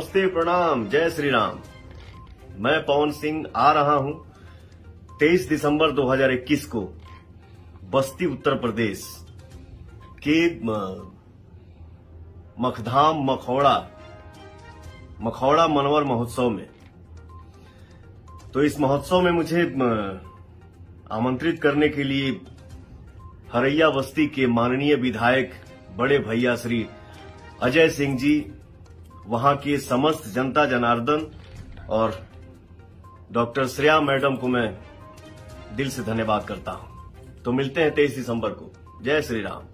नमस्ते, प्रणाम, जय श्री राम। मैं पवन सिंह आ रहा हूं 23 दिसंबर 2021 को बस्ती उत्तर प्रदेश के मखधाम मखौड़ा मनोवर महोत्सव में। तो इस महोत्सव में मुझे आमंत्रित करने के लिए हरैया बस्ती के माननीय विधायक बड़े भैया श्री अजय सिंह जी, वहां के समस्त जनता जनार्दन और डॉक्टर श्रेया मैडम को मैं दिल से धन्यवाद करता हूं। तो मिलते हैं 23 दिसंबर को। जय श्री राम।